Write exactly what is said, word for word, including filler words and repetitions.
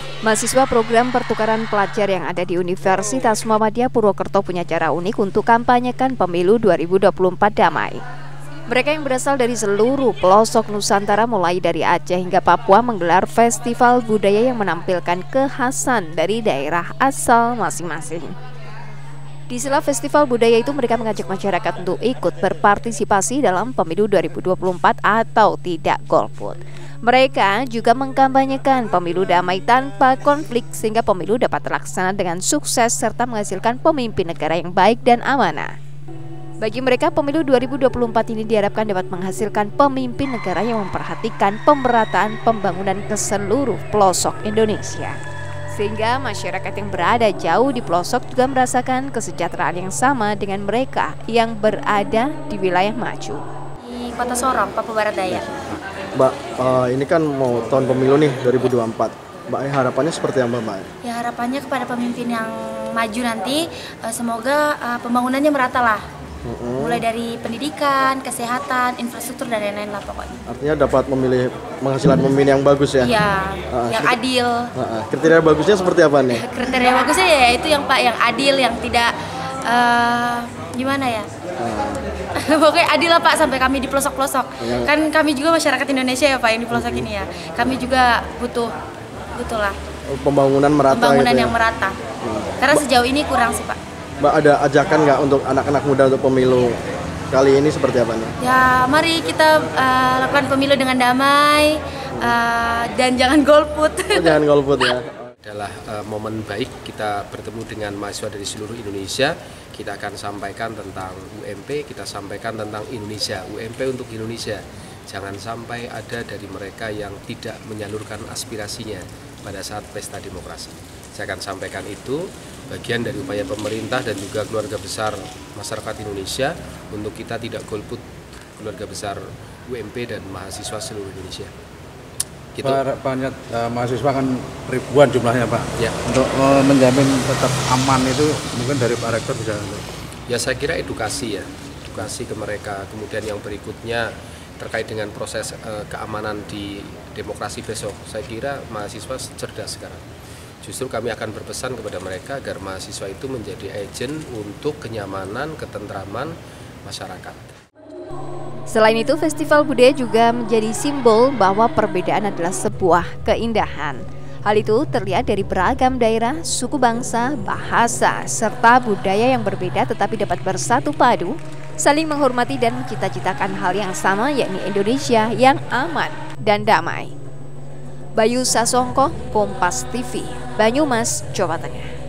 Mahasiswa program pertukaran pelajar yang ada di Universitas Muhammadiyah Purwokerto punya cara unik untuk kampanyekan pemilu dua ribu dua puluh empat damai. Mereka yang berasal dari seluruh pelosok Nusantara mulai dari Aceh hingga Papua menggelar festival budaya yang menampilkan kekhasan dari daerah asal masing-masing. Di sela festival budaya itu mereka mengajak masyarakat untuk ikut berpartisipasi dalam pemilu dua ribu dua puluh empat atau tidak golput. Mereka juga mengkampanyekan pemilu damai tanpa konflik sehingga pemilu dapat terlaksana dengan sukses serta menghasilkan pemimpin negara yang baik dan amanah. Bagi mereka, pemilu dua ribu dua puluh empat ini diharapkan dapat menghasilkan pemimpin negara yang memperhatikan pemerataan pembangunan ke seluruh pelosok Indonesia. Sehingga masyarakat yang berada jauh di pelosok juga merasakan kesejahteraan yang sama dengan mereka yang berada di wilayah maju. Di Kota Sorong, Papua Barat Daya. Mbak, uh, ini kan mau tahun pemilu nih dua ribu dua puluh empat. Mbak, harapannya seperti apa, Mbak? Ya, harapannya kepada pemimpin yang maju nanti uh, semoga uh, pembangunannya merata lah. Uh-uh. Mulai dari pendidikan, kesehatan, infrastruktur dan lain-lain lah pokoknya. Artinya dapat memilih menghasilkan pemimpin yang bagus ya? Iya, uh, yang adil. Uh, kriteria bagusnya seperti apa nih? Kriteria bagusnya ya itu yang Pak yang adil, yang tidak uh, gimana ya? Uh. Pokoknya adil lah Pak, sampai kami di pelosok-pelosok. Ya. Kan kami juga masyarakat Indonesia ya Pak yang di pelosok uh-huh. ini ya. Kami juga butuh butuh lah. Pembangunan merata. Pembangunan gitu yang ya? merata. Uh. Karena sejauh ini kurang sih Pak. Mbak, ada ajakan nggak untuk anak-anak muda untuk pemilu kali ini seperti apa nih? Ya, mari kita uh, lakukan pemilu dengan damai uh, dan jangan golput. Oh, jangan golput ya. Adalah uh, momen baik kita bertemu dengan mahasiswa dari seluruh Indonesia. Kita akan sampaikan tentang U M P, kita sampaikan tentang Indonesia, U M P untuk Indonesia. Jangan sampai ada dari mereka yang tidak menyalurkan aspirasinya pada saat pesta demokrasi. Saya akan sampaikan itu bagian dari upaya pemerintah dan juga keluarga besar masyarakat Indonesia untuk kita tidak golput keluarga besar U M P dan mahasiswa seluruh Indonesia. Gitu. Pak, banyak uh, mahasiswa kan ribuan jumlahnya Pak. Ya. Untuk uh, menjamin tetap aman itu mungkin dari Pak Rektor bisa. Ya, saya kira edukasi ya, edukasi ke mereka. Kemudian yang berikutnya terkait dengan proses uh, keamanan di demokrasi besok. Saya kira mahasiswa cerdas sekarang. Justru kami akan berpesan kepada mereka agar mahasiswa itu menjadi agen untuk kenyamanan, ketentraman masyarakat. Selain itu, festival budaya juga menjadi simbol bahwa perbedaan adalah sebuah keindahan. Hal itu terlihat dari beragam daerah, suku bangsa, bahasa, serta budaya yang berbeda tetapi dapat bersatu padu, saling menghormati dan mencita-citakan hal yang sama, yakni Indonesia yang aman dan damai. Bayu Sasongko, Kompas T V, Banyumas, Jawa Tengah.